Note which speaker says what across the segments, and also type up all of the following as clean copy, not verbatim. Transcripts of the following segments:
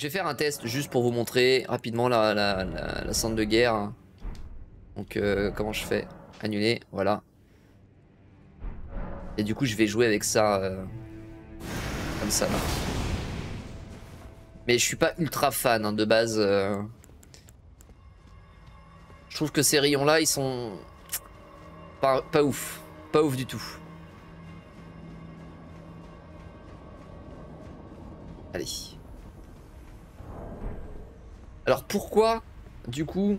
Speaker 1: Je vais faire un test juste pour vous montrer rapidement la centre de guerre. Donc comment je fais? Annuler, voilà. Et du coup je vais jouer avec ça comme ça là. Mais je suis pas ultra fan hein, de base. Je trouve que ces rayons là ils sont pas ouf. Pas ouf du tout. Allez. Alors pourquoi du coup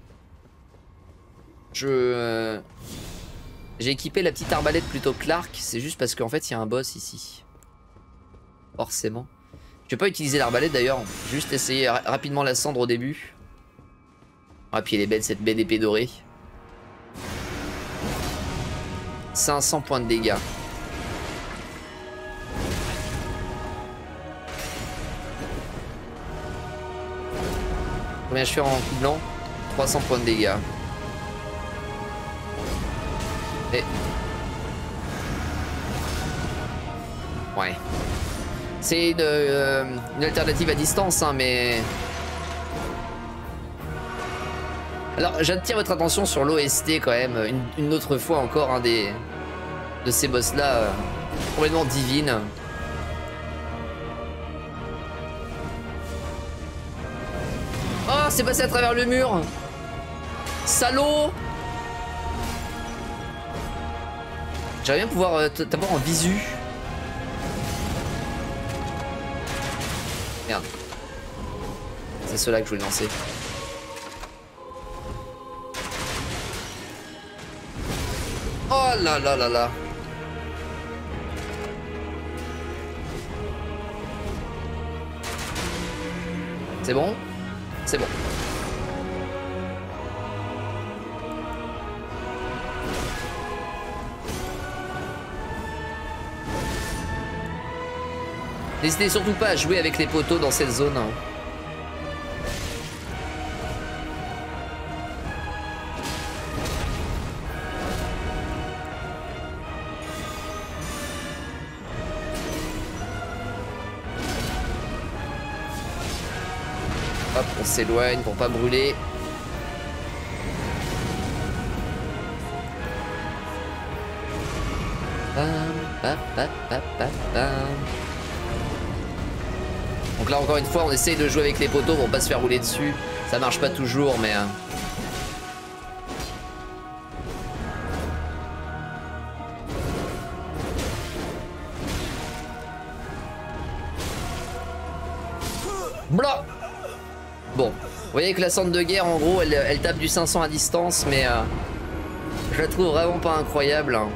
Speaker 1: j'ai équipé la petite arbalète plutôt que l'arc? C'est juste parce qu'en fait il y a un boss ici. Forcément. Je vais pas utiliser l'arbalète d'ailleurs. Juste essayer rapidement la cendre au début. Ah puis elle est belle cette belle épée dorée. 500 points de dégâts. Combien je fais en coup blanc? 300 points de dégâts. Et... ouais. C'est une alternative à distance, hein, mais... Alors, j'attire votre attention sur l'OST quand même, une autre fois encore, un de ces boss-là, complètement divine. Oh, c'est passé à travers le mur. Salaud. J'aimerais bien pouvoir t'avoir en visu. Merde. C'est ceux-là que je voulais lancer. Oh là là là là. C'est bon? C'est bon. N'hésitez surtout pas à jouer avec les poteaux dans cette zone. Hein. Hop, on s'éloigne pour pas brûler. Donc là encore une fois on essaye de jouer avec les poteaux pour pas se faire rouler dessus. Ça marche pas toujours mais... Blah. Bon, vous voyez que la centre de guerre en gros elle tape du 500 à distance mais je la trouve vraiment pas incroyable. Hein.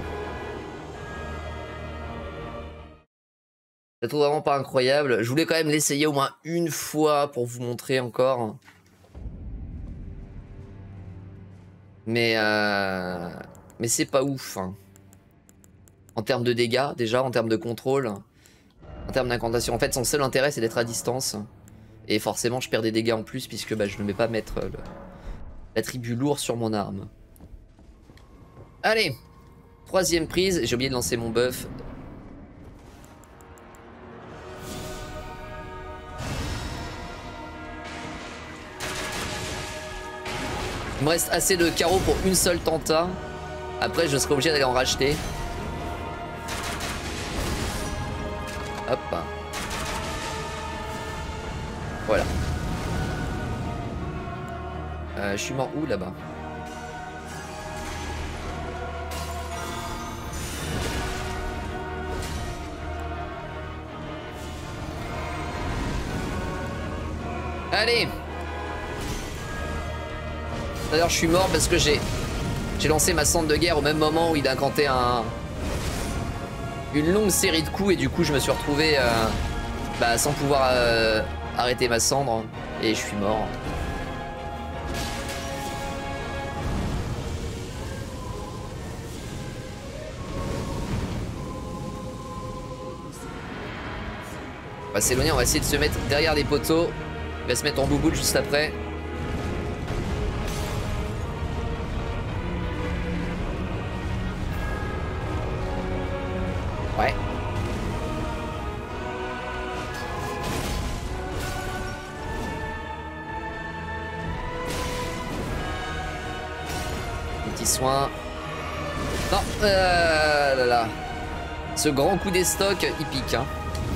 Speaker 1: Je la trouve vraiment pas incroyable. Je voulais quand même l'essayer au moins une fois pour vous montrer encore. Mais c'est pas ouf. Hein. En termes de dégâts déjà, en termes de contrôle, en termes d'incantation. En fait son seul intérêt c'est d'être à distance. Et forcément je perds des dégâts en plus puisque bah, je ne vais pas mettre l'attribut lourd sur mon arme. Allez, troisième prise. J'ai oublié de lancer mon buff. Il me reste assez de carreaux pour une seule tenta. Après je serai obligé d'aller en racheter. Hop. Voilà. Je suis mort où là-bas? Allez. D'ailleurs je suis mort parce que j'ai lancé ma centre de guerre au même moment où il a incanté une longue série de coups et du coup je me suis retrouvé bah, sans pouvoir arrêter ma cendre et je suis mort. On va s'éloigner, on va essayer de se mettre derrière les poteaux. Il va se mettre en bouboule juste après. Ouais. petit soin. Non, là là. Ce grand coup des stocks, il pique. Hein.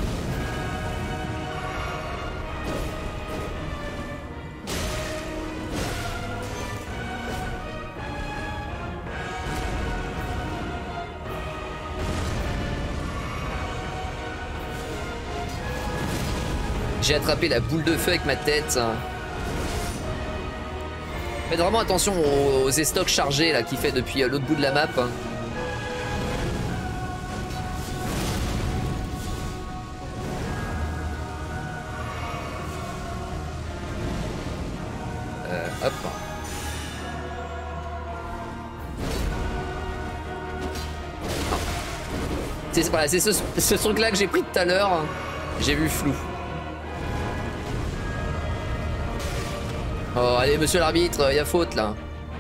Speaker 1: J'ai attrapé la boule de feu avec ma tête. Faites vraiment attention aux estocs chargés là qu'il fait depuis l'autre bout de la map. Hop. C'est ce truc là que j'ai pris tout à l'heure. J'ai vu flou. Oh, allez, monsieur l'arbitre, il y a faute là.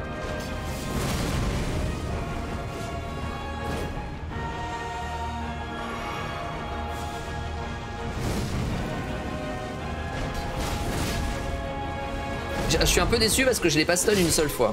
Speaker 1: Je suis un peu déçu parce que je l'ai pas stun une seule fois.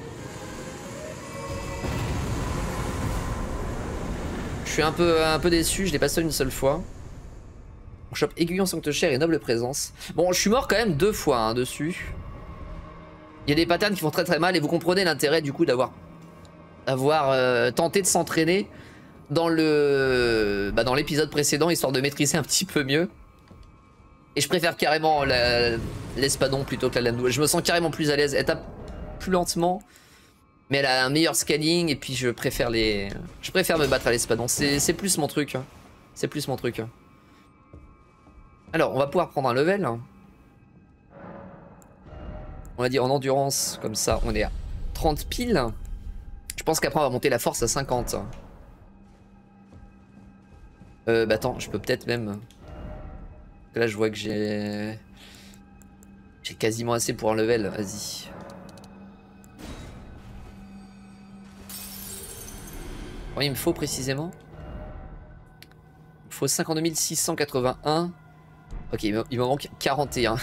Speaker 1: Je suis un peu déçu, je l'ai pas stun une seule fois. On chope aiguillon sancte-chair et noble présence. Bon, je suis mort quand même 2 fois hein, dessus. Il y a des patterns qui font très très mal et vous comprenez l'intérêt du coup d'avoir tenté de s'entraîner dans l'épisode précédent histoire de maîtriser un petit peu mieux. Et je préfère carrément l'espadon plutôt que la lame double. Je me sens carrément plus à l'aise. Elle tape plus lentement, mais elle a un meilleur scanning et puis je préfère me battre à l'espadon. C'est plus mon truc. C'est plus mon truc. Alors, on va pouvoir prendre un level. On va dire en endurance, comme ça on est à 30 piles. Je pense qu'après on va monter la force à 50. Bah attends, je peux peut-être même... Là je vois que j'ai quasiment assez pour un level, vas-y. Combien il me faut précisément? Il me faut 52 681. Ok, il me manque 41.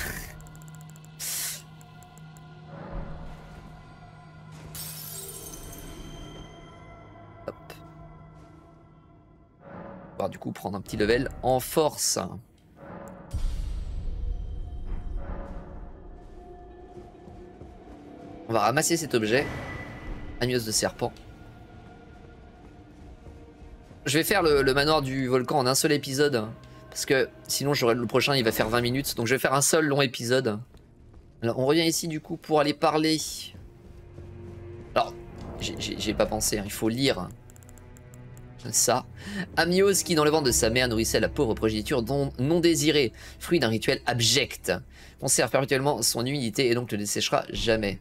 Speaker 1: Du coup prendre un petit level en force. On va ramasser cet objet. Agneuse de serpent. Je vais faire le manoir du volcan en un seul épisode. Parce que sinon le prochain il va faire 20 minutes. Donc je vais faire un seul long épisode. Alors on revient ici du coup pour aller parler. Alors j'ai pas pensé, hein, il faut lire. Ça. Amios qui dans le ventre de sa mère nourrissait la pauvre progéniture non désirée, fruit d'un rituel abject. Conserve perpétuellement son humidité et donc ne desséchera jamais.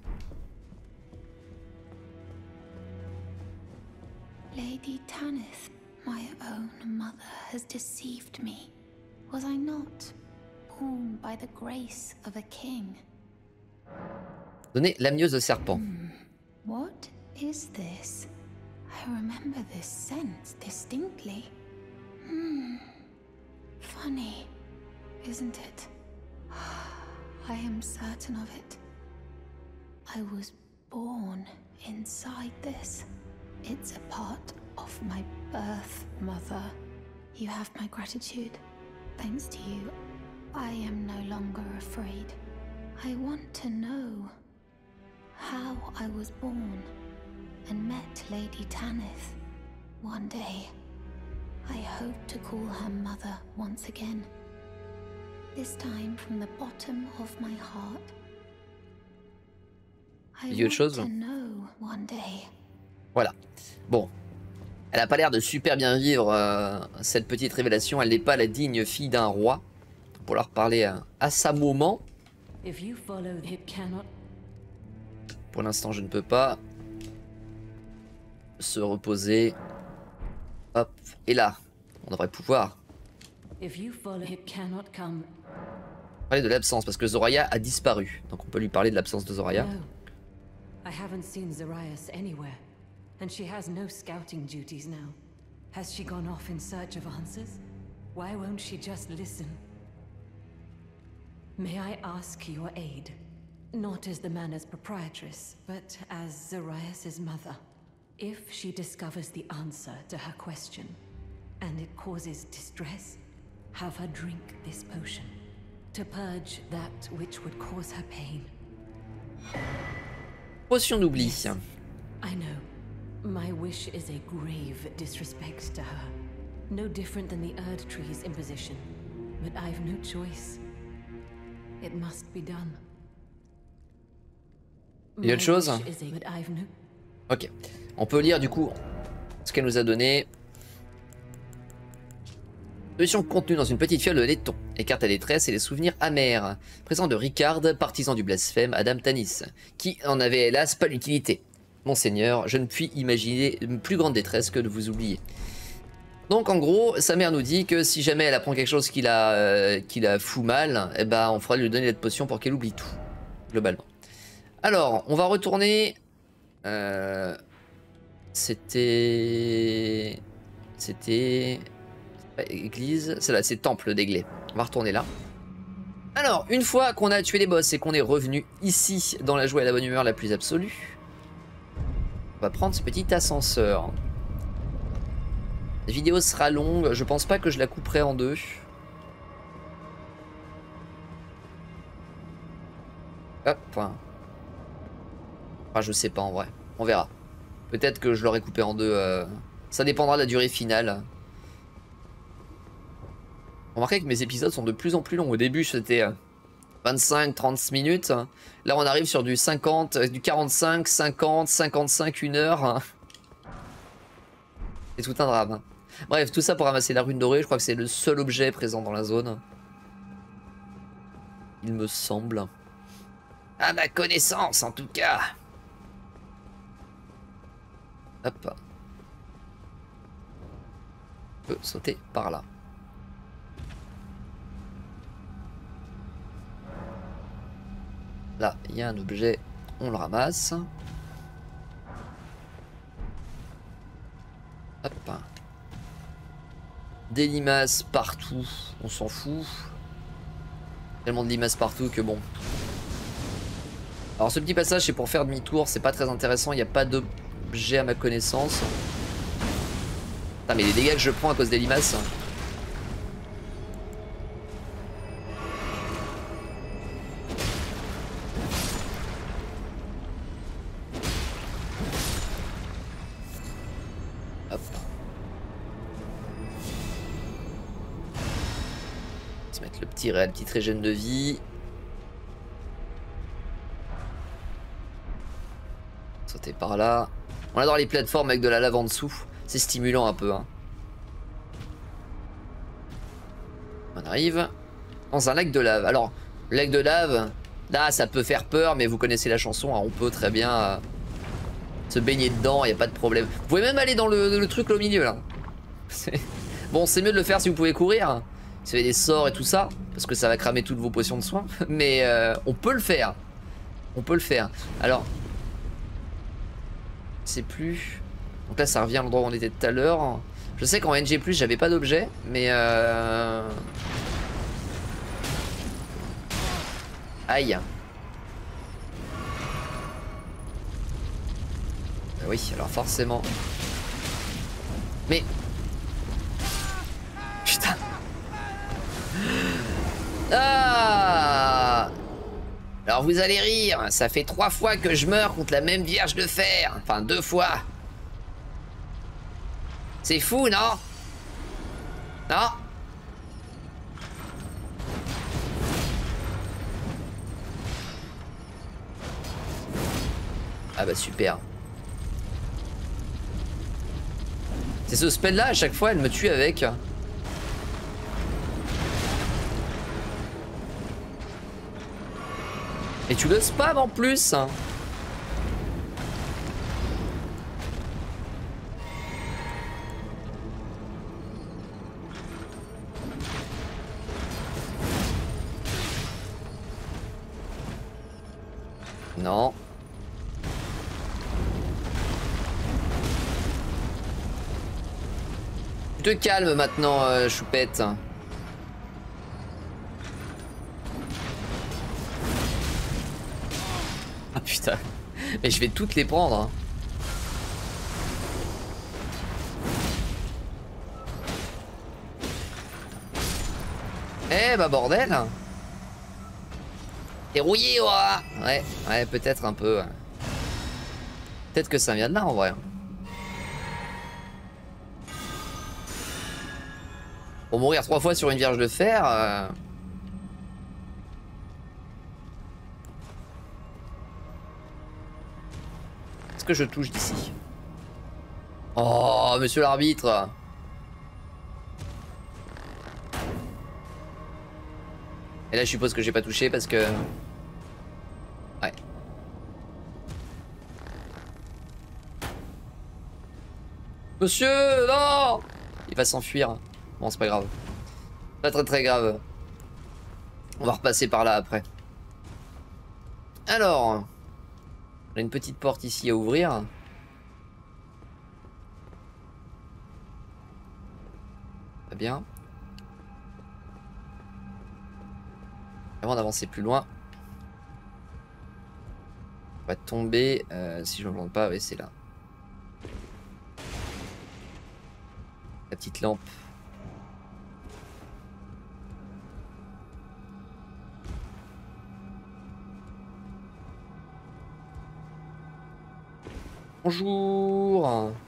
Speaker 2: Lady Tanith, my own mother, has deceived me. Was I not born by the grace of a king?
Speaker 1: Donnez l'amniose de serpent.
Speaker 2: What is this? I remember this scent distinctly. Funny, isn't it? I am certain of it. I was born inside this. It's a part of my birth, Mother. You have my gratitude. Thanks to you, I am no longer afraid. I want to know how I was born and met Lady Tanith. One day, I hope to call her mother once again. This time from the bottom of my heart. I want to know one day.
Speaker 1: Voilà. Bon. Elle a pas l'air de super bien vivre cette petite révélation. Elle n'est pas la digne fille d'un roi. Pour leur parler à sa moment. Pour l'instant, je ne peux pas. Se reposer. Hop. Et là, on devrait pouvoir parler de l'absence parce que Zoraya a disparu. Donc on peut lui parler de l'absence de Zoraya.
Speaker 3: I haven't seen Zarias anywhere, and she has no scouting duties now. Has she gone off in search of answers? Why won't she just listen? May I ask your aid? Not as the manor's proprietress, but as Zarias' mother. If she discovers the answer to her question, and it causes distress, have her drink this potion, to purge that which would cause her pain.
Speaker 1: Potion d'oubli.
Speaker 3: I know. My wish is a grave disrespect to her. No different than the Erd Tree's imposition. But I've no choice. It must be done.
Speaker 1: Il y a autre chose? Ok. On peut lire du coup ce qu'elle nous a donné. Solution contenue dans une petite fiole de laiton. Écarte la détresse et les souvenirs amers. Présent de Ricard, partisan du blasphème, Adam Tanis, qui en avait hélas pas l'utilité. Monseigneur, je ne puis imaginer une plus grande détresse que de vous oublier. Donc en gros, sa mère nous dit que si jamais elle apprend quelque chose qui la fout mal, eh ben, on fera lui donner cette potion pour qu'elle oublie tout, globalement. Alors, on va retourner... C'était... Église... C'est là, c'est Temple d'Aiglay. On va retourner là. Alors, une fois qu'on a tué les boss et qu'on est revenu ici, dans la joie et la bonne humeur la plus absolue, on va prendre ce petit ascenseur. La vidéo sera longue, je pense pas que je la couperai en deux. Hop. Enfin, je sais pas en vrai, on verra. Peut-être que je l'aurai coupé en deux, ça dépendra de la durée finale. Remarquez que mes épisodes sont de plus en plus longs. Au début c'était 25-30 minutes. Là on arrive sur du 50, du 45, 50, 55, 1 heure. C'est tout un drame. Bref, tout ça pour ramasser la rune dorée. Je crois que c'est le seul objet présent dans la zone. Il me semble. À ma connaissance, en tout cas. Hop. On peut sauter par là. Là, il y a un objet. On le ramasse. Hop. Des limaces partout, on s'en fout. Tellement de limaces partout que bon. Alors ce petit passage c'est pour faire demi-tour, c'est pas très intéressant, il n'y a pas d'objet à ma connaissance. Putain mais les dégâts que je prends à cause des limaces. Petite régène de vie. Sauter par là. On adore les plateformes avec de la lave en dessous. C'est stimulant un peu. Hein. On arrive dans un lac de lave. Alors, le lac de lave, là ça peut faire peur, mais vous connaissez la chanson. Hein, on peut très bien se baigner dedans, il n'y a pas de problème. Vous pouvez même aller dans le truc là, au milieu là. Bon, c'est mieux de le faire si vous pouvez courir. Si vous avez des sorts et tout ça, parce que ça va cramer toutes vos potions de soins. Mais on peut le faire. On peut le faire. Alors, c'est plus... Donc là, ça revient à l'endroit où on était tout à l'heure. Je sais qu'en NG+, j'avais pas d'objet, mais... Aïe. Oui, alors forcément... Mais... Putain. Ah! Alors vous allez rire, ça fait 3 fois que je meurs contre la même vierge de fer. Enfin 2 fois. C'est fou, non? Non? Ah bah super. C'est ce spell là, à chaque fois elle me tue avec. Et tu le spam en plus. Non. Tu te calmes maintenant, choupette. Putain. Mais je vais toutes les prendre. Hein. Eh bah bordel. T'es rouillé, ouah. Ouais, peut-être un peu. Peut-être que ça vient de là en vrai. Pour mourir 3 fois sur une vierge de fer. Est-ce que je touche d'ici? Oh, monsieur l'arbitre. Et là, je suppose que j'ai pas touché parce que... Ouais. Monsieur, non! Il va s'enfuir. Bon, c'est pas grave. Pas très grave. On va repasser par là après. Alors... On a une petite porte ici à ouvrir. Très bien. Avant d'avancer plus loin. On va tomber. Si je ne me plante pas, oui, c'est là. La petite lampe. Bonjour.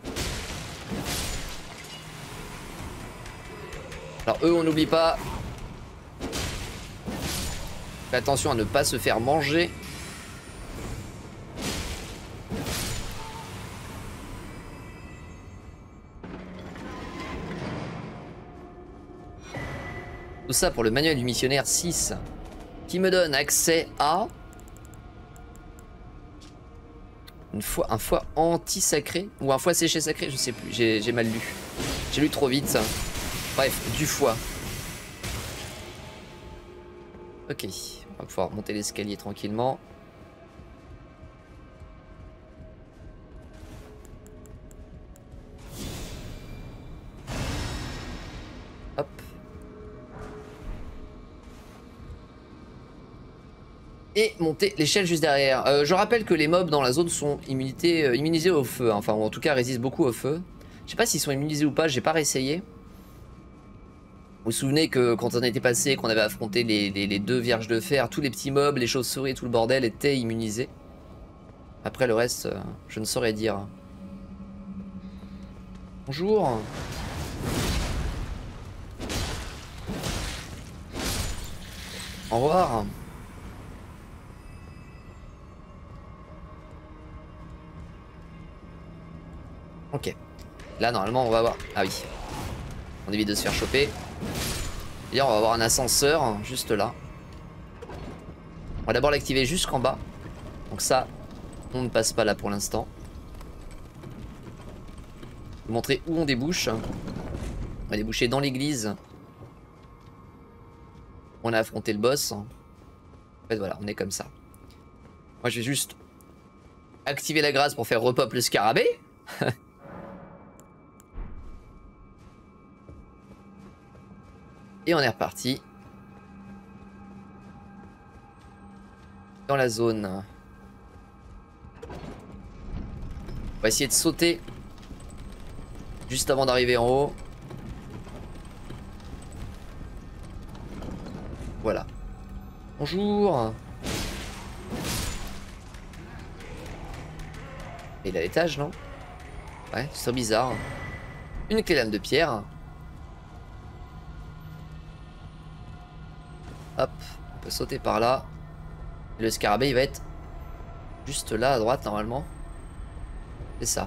Speaker 1: Alors eux, on n'oublie pas. Fais attention à ne pas se faire manger. Tout ça pour le manuel du missionnaire 6 qui me donne accès à un foie anti-sacré ou un foie séché sacré, je sais plus, j'ai mal lu. J'ai lu trop vite ça. Bref, du foie. Ok, on va pouvoir monter l'escalier tranquillement. Hop. Et monter l'échelle juste derrière. Je rappelle que les mobs dans la zone sont immunisés au feu. Hein. Enfin, ou en tout cas, résistent beaucoup au feu. Je sais pas s'ils sont immunisés ou pas, j'ai pas réessayé. Vous vous souvenez que quand on était passé, qu'on avait affronté les 2 vierges de fer, tous les petits mobs, les chauves-souris et tout le bordel étaient immunisés. Après le reste, je ne saurais dire. Bonjour. Au revoir. Ok. Là, normalement, on va avoir... Ah oui. On évite de se faire choper. D'ailleurs, on va avoir un ascenseur, juste là. On va d'abord l'activer jusqu'en bas. Donc ça, on ne passe pas là pour l'instant. Vous montrer où on débouche. On va déboucher dans l'église. On a affronté le boss. En fait, voilà, on est comme ça. Moi, je vais juste activer la grâce pour faire repop le scarabée. Et on est reparti. Dans la zone. On va essayer de sauter. Juste avant d'arriver en haut. Voilà. Bonjour. Et il a l'étage, non? Ouais, c'est bizarre. Une clé lame de pierre. Hop, on peut sauter par là. Et le scarabée, il va être juste là, à droite, normalement. C'est ça.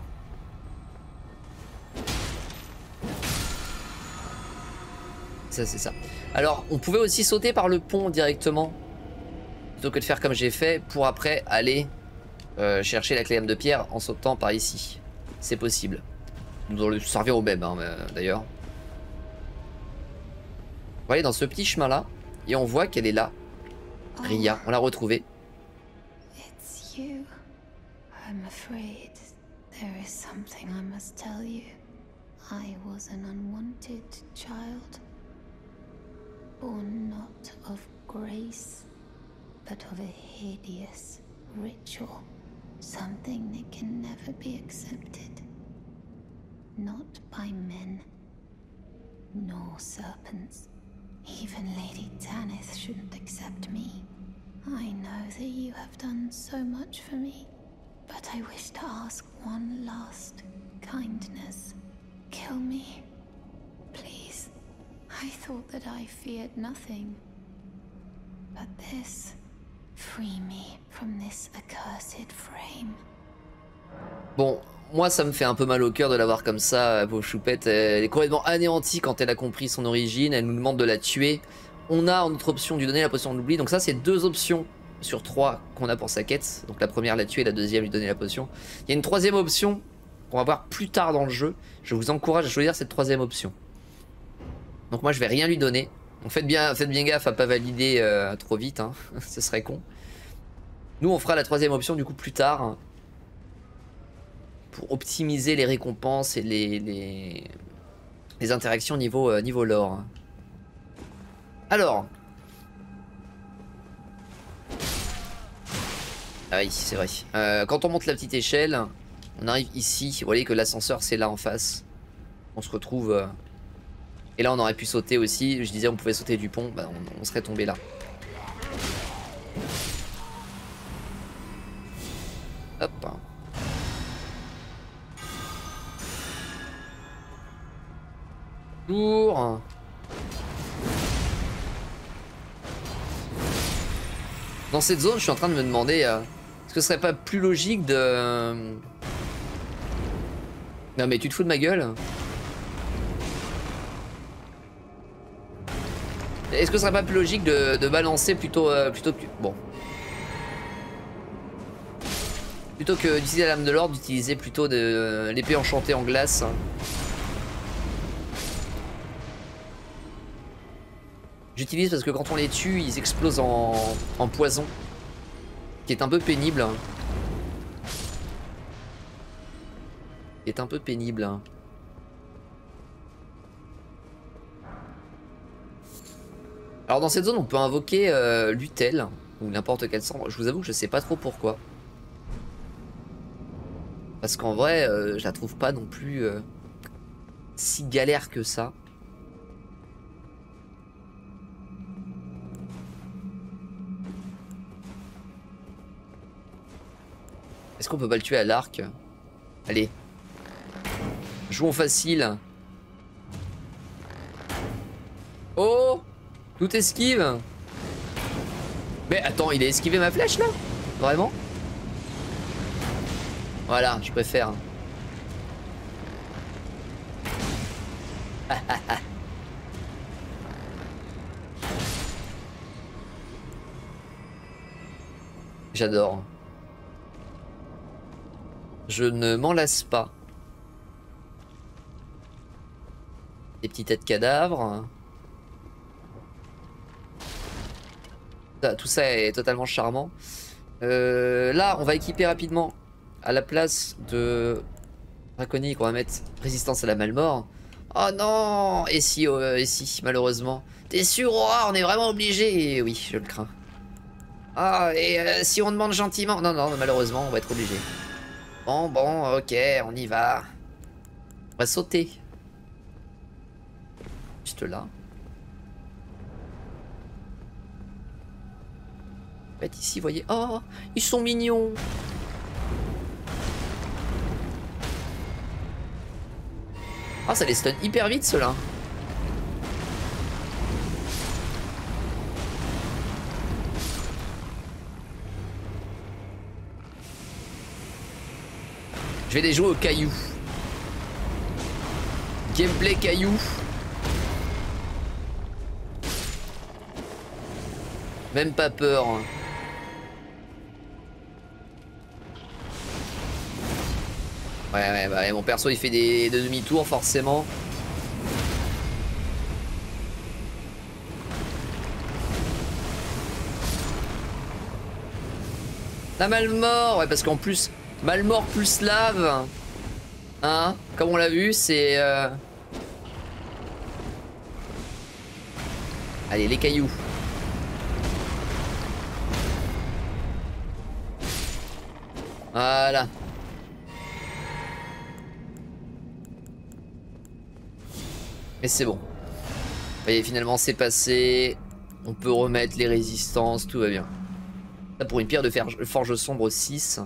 Speaker 1: Ça, c'est ça. Alors, on pouvait aussi sauter par le pont directement. Plutôt que de faire comme j'ai fait, pour après aller chercher la clé lame de pierre en sautant par ici. C'est possible. Ça revient au même, hein, d'ailleurs. On va aller dans ce petit chemin-là. Et on voit qu'elle est là. Ria, on l'a retrouvée.
Speaker 2: It's you. I'm afraid there is something I must tell you. I was an unwanted child. Born not of grace, but of a hideous ritual, something that can never be accepted. Not by men, nor serpents. Even Lady Tanith shouldn't accept me. I know that you have done so much for me, but I wish to ask one last kindness. Kill me, please. I thought that I feared nothing. But this, free me from this accursed frame.
Speaker 1: Bon, moi ça me fait un peu mal au cœur de la voir comme ça, pauvre choupette. Elle est complètement anéantie quand elle a compris son origine, elle nous demande de la tuer. On a en autre option de lui donner la potion de l'oubli, donc ça c'est 2 options sur 3 qu'on a pour sa quête. Donc la première la tuer, la deuxième lui donner la potion. Il y a une 3e option qu'on va voir plus tard dans le jeu. Je vous encourage à choisir cette 3e option. Donc moi je vais rien lui donner. Donc faites bien gaffe à pas valider trop vite, hein. Ce serait con. Nous on fera la 3e option du coup plus tard, hein, pour optimiser les récompenses et les interactions niveau lore. Alors. Ah oui, c'est vrai. Quand on monte la petite échelle, on arrive ici. Vous voyez que l'ascenseur c'est là en face. On se retrouve... Et là on aurait pu sauter aussi. Je disais on pouvait sauter du pont. Bah, on serait tombé là. Hop. Tour. Dans cette zone, je suis en train de me demander est-ce que ce serait pas plus logique de... Non mais tu te fous de ma gueule? Est-ce que ce serait pas plus logique de balancer plutôt que... Bon. Plutôt que d'utiliser la lame de l'ordre, d'utiliser plutôt l'épée enchantée en glace. J'utilise parce que quand on les tue, ils explosent en poison. Qui est un peu pénible. Qui est un peu pénible. Alors dans cette zone, on peut invoquer l'Utel. Ou n'importe quel sang. Je vous avoue que je sais pas trop pourquoi. Parce qu'en vrai, je la trouve pas non plus si galère que ça. Est-ce qu'on peut pas le tuer à l'arc? Allez. Jouons facile. Oh! Tout esquive. Mais attends, il a esquivé ma flèche là? Vraiment? Voilà, je préfère. J'adore. Je ne m'en lasse pas. Des petits têtes cadavres. Tout ça est totalement charmant. Là, on va équiper rapidement. À la place de draconique, on va mettre résistance à la malmort. Oh non! Et si, malheureusement. T'es sûr, Aura? On est vraiment obligé? Oui, je le crains. Ah, et si on demande gentiment? Non, non, malheureusement, on va être obligé. Bon, ok, on y va. On va sauter. Juste là. En fait, ici, vous voyez... Oh, ils sont mignons. Ah, ça les stun hyper vite, ceux-là. Je vais les jouer au caillou. Gameplay caillou. Même pas peur. Ouais, bah, mon perso il fait des demi-tours forcément. La Malmort, ouais, parce qu'en plus, Malmort plus lave, hein, comme on l'a vu, c'est... Allez, les cailloux. Voilà. Mais c'est bon. Vous voyez, finalement c'est passé. On peut remettre les résistances, tout va bien. Là pour une pierre de forge sombre 6.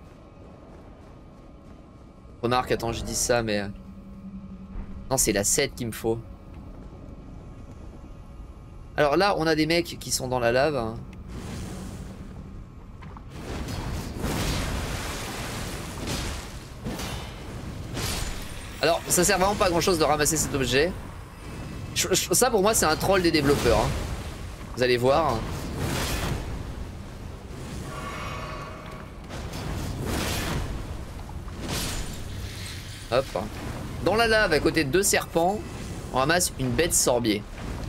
Speaker 1: Remarque, attends, je dis ça, mais... Non, c'est la 7 qu'il me faut. Alors là, on a des mecs qui sont dans la lave. Alors, ça sert vraiment pas à grand chose de ramasser cet objet. Ça, pour moi, c'est un troll des développeurs. Hein. Vous allez voir. Hop. Dans la lave, à côté de 2 serpents, on ramasse une bête sorbier.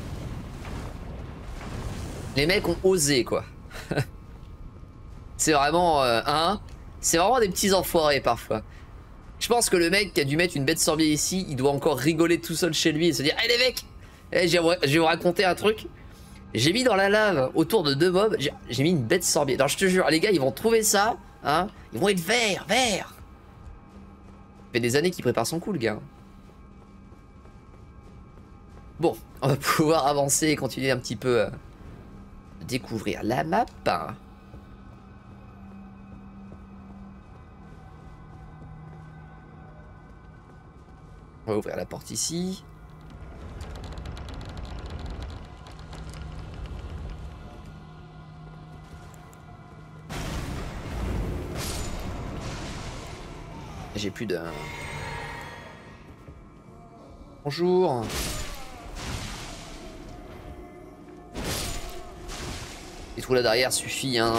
Speaker 1: Les mecs ont osé, quoi. C'est vraiment... c'est vraiment des petits enfoirés, parfois. Je pense que le mec qui a dû mettre une bête sorbier ici, il doit encore rigoler tout seul chez lui et se dire: hey, les mecs, je vais vous raconter un truc. J'ai mis dans la lave, autour de 2 mobs, j'ai mis une bête sorbier. Alors je te jure, les gars, ils vont trouver ça, hein. Ils vont être verts. Ça fait des années qu'il prépare son coup, le gars. Bon, on va pouvoir avancer et continuer un petit peu à découvrir la map. On va ouvrir la porte ici. J'ai plus de... Bonjour. Les trous là derrière suffit, hein.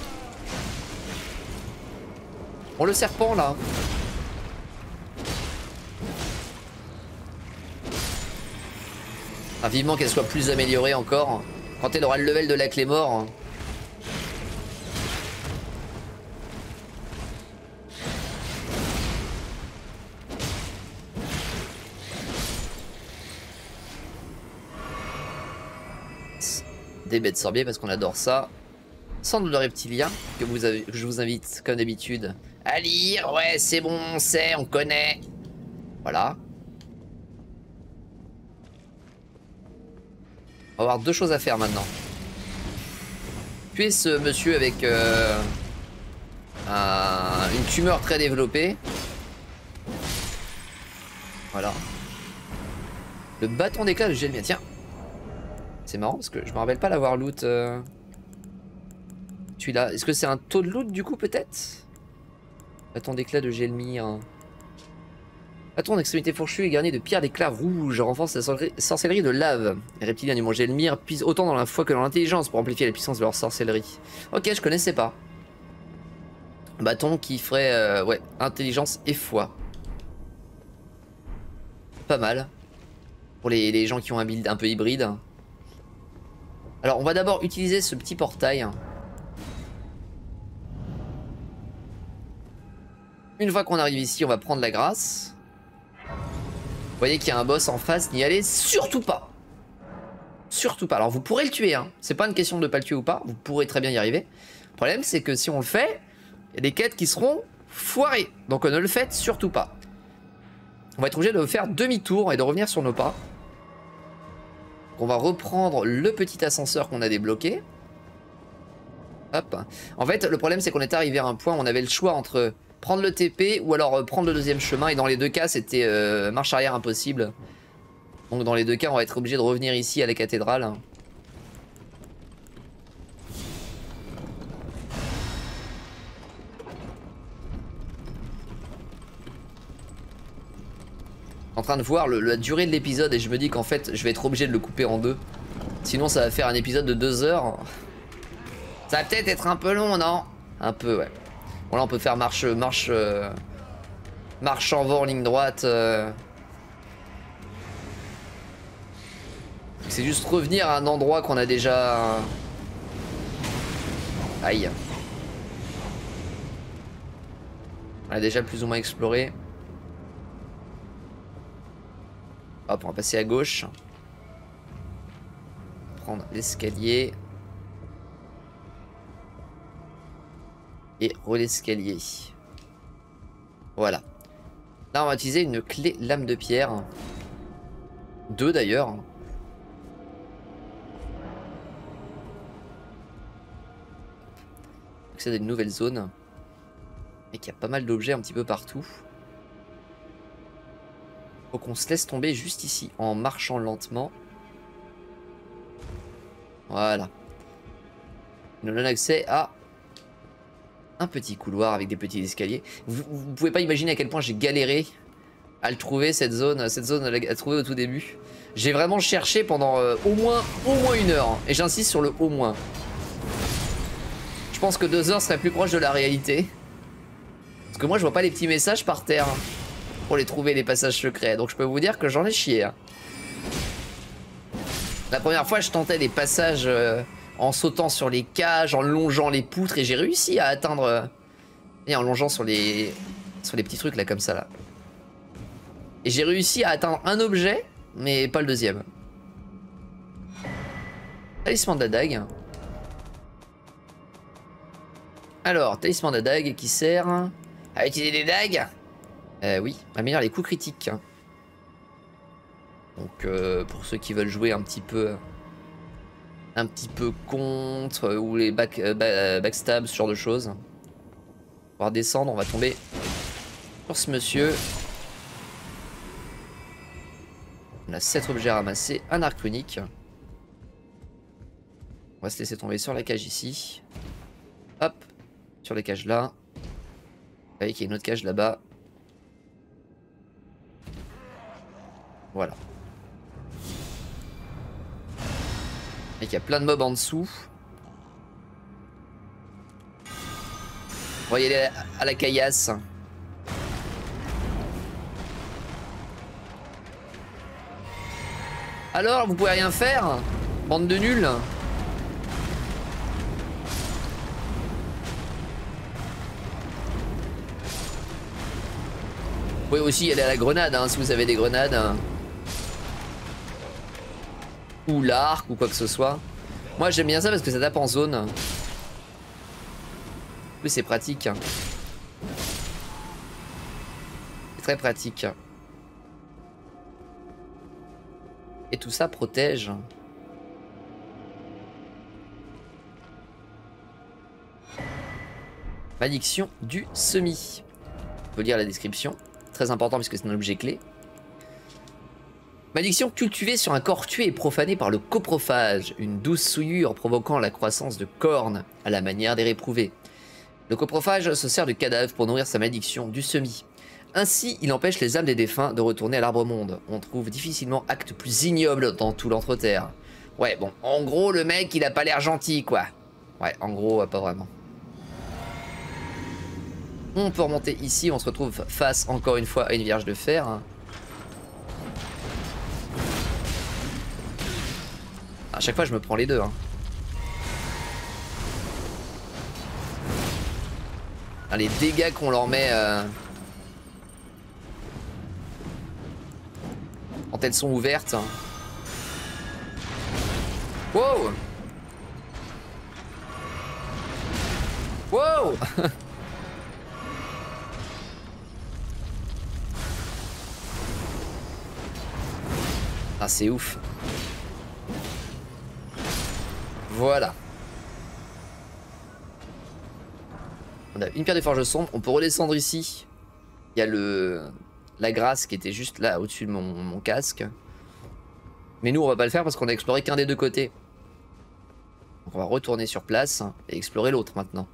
Speaker 1: Bon, le serpent là. Ah, vivement qu'elle soit plus améliorée encore. Quand elle aura le level de la clé mort. Des bêtes sorbiers parce qu'on adore ça. Centre de reptilien que je vous invite comme d'habitude à lire. Ouais, c'est bon, on sait, on connaît. Voilà. On va avoir 2 choses à faire maintenant. Tuer ce monsieur avec une tumeur très développée. Voilà. Le bâton d'éclat de Gelmia. Tiens. C'est marrant parce que je me rappelle pas l'avoir loot. Celui-là. Est-ce que c'est un taux de loot du coup peut-être? Bâton d'éclat de Gelmir. Bâton d'extrémité fourchue et garni de pierres d'éclat rouge. Renforce la sorcellerie de lave. Les reptiliens du mont Gelmir puisent autant dans la foi que dans l'intelligence pour amplifier la puissance de leur sorcellerie. Ok, je connaissais pas. Bâton qui ferait ouais, intelligence et foi. Pas mal. Pour les gens qui ont un build un peu hybride. Alors on va d'abord utiliser ce petit portail. Une fois qu'on arrive ici, on va prendre la grâce. Vous voyez qu'il y a un boss en face, n'y allez surtout pas. Surtout pas. Alors vous pourrez le tuer, hein. C'est pas une question de ne pas le tuer ou pas, vous pourrez très bien y arriver. Le problème c'est que si on le fait, il y a des quêtes qui seront foirées. Donc ne le faites surtout pas. On va être obligé de faire demi-tour et de revenir sur nos pas. On va reprendre le petit ascenseur qu'on a débloqué. Hop. En fait, le problème c'est qu'on est arrivé à un point où on avait le choix entre prendre le TP ou alors prendre le deuxième chemin. Et dans les 2 cas, c'était marche arrière impossible. Donc dans les 2 cas, on va être obligé de revenir ici à la cathédrale. En train de voir la durée de l'épisode et je me dis qu'en fait, je vais être obligé de le couper en 2. Sinon, ça va faire un épisode de 2 heures. Ça va peut-être être un peu long, non? Un peu, ouais. Bon, là, on peut faire marche en ligne droite. C'est juste revenir à un endroit qu'on a déjà... Aïe. On a déjà plus ou moins exploré. Hop, on va passer à gauche. Prendre l'escalier. Et re-l'escalier. Voilà. Là, on va utiliser une clé lame de pierre. 2 d'ailleurs. C'est une nouvelle zone. Et qu'il y a pas mal d'objets un petit peu partout. Faut qu'on se laisse tomber juste ici, en marchant lentement. Voilà. Il nous donne accès à un petit couloir avec des petits escaliers. Vous pouvez pas imaginer à quel point j'ai galéré à le trouver, cette zone à la trouver au tout début. J'ai vraiment cherché pendant au moins 1 heure. Hein, et j'insiste sur le au moins. Je pense que 2 heures serait plus proche de la réalité. Parce que moi je vois pas les petits messages par terre hein, pour les trouver, les passages secrets. Donc je peux vous dire que j'en ai chié. Hein. La première fois je tentais des passages en sautant sur les cages, en longeant les poutres. Et j'ai réussi à atteindre... et en longeant sur les petits trucs là comme ça là. Et j'ai réussi à atteindre un objet, mais pas le deuxième. Talisman de la dague. Alors, talisman de la dague qui sert à utiliser des dagues. Oui, améliorer les coups critiques. Donc, pour ceux qui veulent jouer un petit peu contre, ou les backstabs, ce genre de choses. On va descendre, on va tomber sur ce monsieur. On a 7 objets à ramasser, un arc runique. On va se laisser tomber sur la cage ici. Hop, sur les cages là. Vous voyez qu'il y a une autre cage là-bas. Voilà. Et qu'il y a plein de mobs en dessous. On va y aller à la caillasse. Alors, vous pouvez rien faire? Bande de nuls. Vous pouvez aussi y aller à la grenade, hein, si vous avez des grenades. Ou l'arc, ou quoi que ce soit. Moi, j'aime bien ça parce que ça tape en zone. En plus, c'est pratique. C'est très pratique. Et tout ça protège. Malédiction du semis. On peut lire la description. Très important puisque c'est un objet clé. Malédiction cultivée sur un corps tué et profané par le coprophage. Une douce souillure provoquant la croissance de cornes à la manière des réprouvés. Le coprophage se sert de cadavre pour nourrir sa malédiction du semis. Ainsi, il empêche les âmes des défunts de retourner à l'arbre-monde. On trouve difficilement acte plus ignoble dans tout l'entre-terre. Ouais, bon, en gros, le mec, il a pas l'air gentil, quoi. Ouais, en gros, pas vraiment. On peut remonter ici, on se retrouve face, encore une fois, à une vierge de fer. À chaque fois, je me prends les deux, hein. Ah, les dégâts qu'on leur met... quand elles sont ouvertes. Wow! Wow! Ah, c'est ouf. Voilà. On a une pierre de forge sombre. On peut redescendre ici. Il y a la grâce qui était juste là au-dessus de mon casque. Mais nous on va pas le faire parce qu'on a exploré qu'un des deux côtés. Donc on va retourner sur place et explorer l'autre maintenant.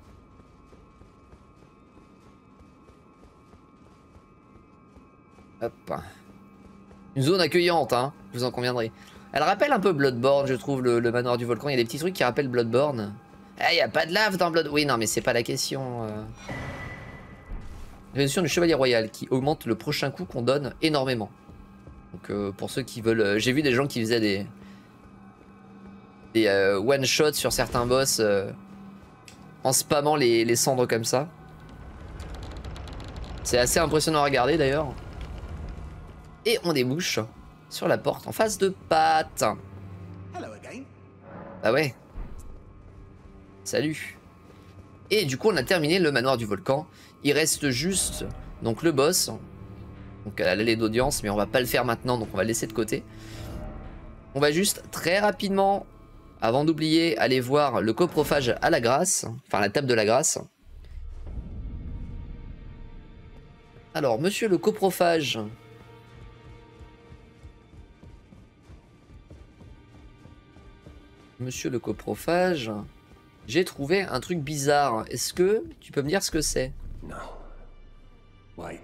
Speaker 1: Hop. Une zone accueillante, hein, vous en conviendrez. Elle rappelle un peu Bloodborne, je trouve, le manoir du volcan. Il y a des petits trucs qui rappellent Bloodborne. Eh, y a pas de lave dans Bloodborne. Oui, non, mais c'est pas la question. Résolution du chevalier royal qui augmente le prochain coup qu'on donne énormément. Donc pour ceux qui veulent... j'ai vu des gens qui faisaient des one-shots sur certains boss en spammant les cendres comme ça. C'est assez impressionnant à regarder d'ailleurs. Et on débouche sur la porte en face de Pat. Ah ouais. Salut. Et du coup on a terminé le manoir du volcan. Il reste juste donc le boss. Donc à l'allée d'audience, mais on va pas le faire maintenant, donc on va le laisser de côté. On va juste très rapidement, avant d'oublier, aller voir le coprophage à la grâce. Enfin la table de la grâce. Alors, monsieur le coprophage. Monsieur le coprophage. J'ai trouvé un truc bizarre. Est-ce que tu peux me dire ce que c'est?
Speaker 4: No. Wait.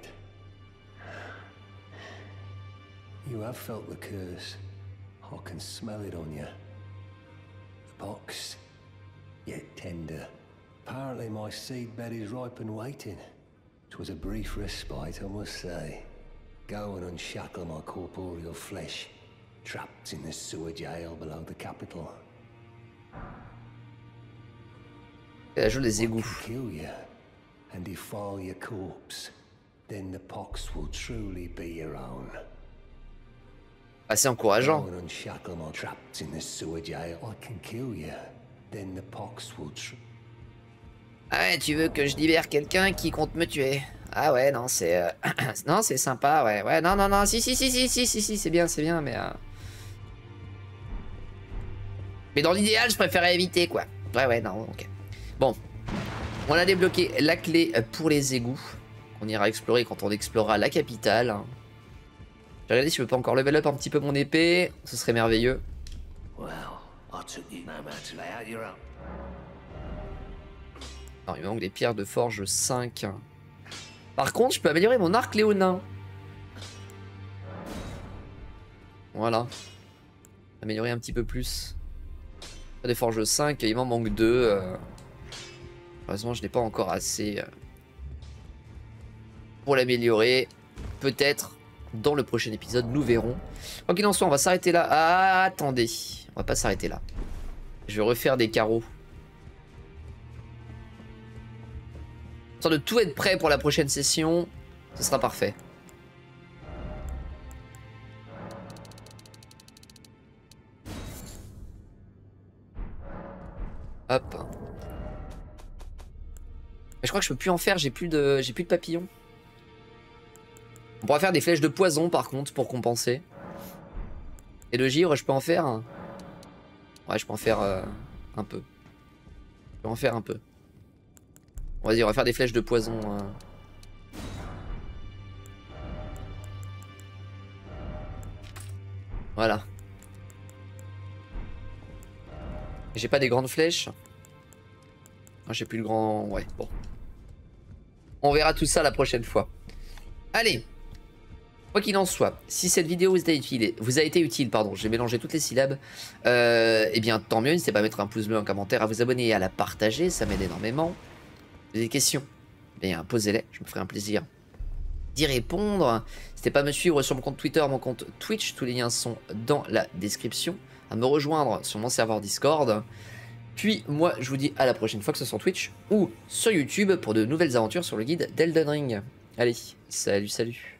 Speaker 4: You have felt the curse. I can smell it on you. The box, yet tender. Apparently my seedbed is ripe and waiting. 'Twas a brief respite, I must say. Go and unshackle my corporeal flesh, trapped in the sewer jail below the capital.
Speaker 1: Elle joue les égouts.
Speaker 4: Kill you and defile your corpse. Then the pox will truly be your own.
Speaker 1: Assez encourageant.
Speaker 4: Go and unshackle my trapped in the sewer jail. I can kill you. Then the pox will
Speaker 1: Ah ouais, tu veux que je libère quelqu'un qui compte me tuer? Ah ouais, non, c'est... non, c'est sympa, ouais. Ouais, non, non, non, si, c'est bien, mais... Mais dans l'idéal, je préférais éviter, quoi. Ouais, non, ok. Bon. On a débloqué la clé pour les égouts. On ira explorer quand on explorera la capitale. J'ai regardé si je peux pas encore level up un petit peu mon épée. Ce serait merveilleux. Non, il me manque des pierres de forge 5. Par contre, je peux améliorer mon arc léonin. Voilà. Améliorer un petit peu plus. Des forges 5, il m'en manque 2. Heureusement, je n'ai pas encore assez pour l'améliorer. Peut-être dans le prochain épisode, nous verrons. Quoi qu'il en soit, on va s'arrêter là. Ah, attendez. On va pas s'arrêter là. Je vais refaire des carreaux. Histoire de tout être prêt pour la prochaine session. Ce sera parfait. Hop. Mais je crois que je peux plus en faire, j'ai plus de papillons. On pourra faire des flèches de poison par contre pour compenser. Et de givre, je peux en faire un... Ouais, je peux en faire un peu. Je peux en faire un peu. Vas-y, on va faire des flèches de poison. Voilà. J'ai pas des grandes flèches. Ah, j'ai plus le grand... Ouais, bon. On verra tout ça la prochaine fois. Allez. Quoi qu'il en soit, si cette vidéo vous a été utile, pardon, j'ai mélangé toutes les syllabes, eh bien tant mieux, n'hésitez pas à mettre un pouce bleu, un commentaire, à vous abonner et à la partager, ça m'aide énormément. Vous avez des questions, eh bien posez-les, je me ferai un plaisir d'y répondre. N'hésitez pas à me suivre sur mon compte Twitter, mon compte Twitch, tous les liens sont dans la description, à me rejoindre sur mon serveur Discord. Puis moi je vous dis à la prochaine fois, que ce soit sur Twitch ou sur YouTube, pour de nouvelles aventures sur le guide d'Elden Ring. Allez, salut.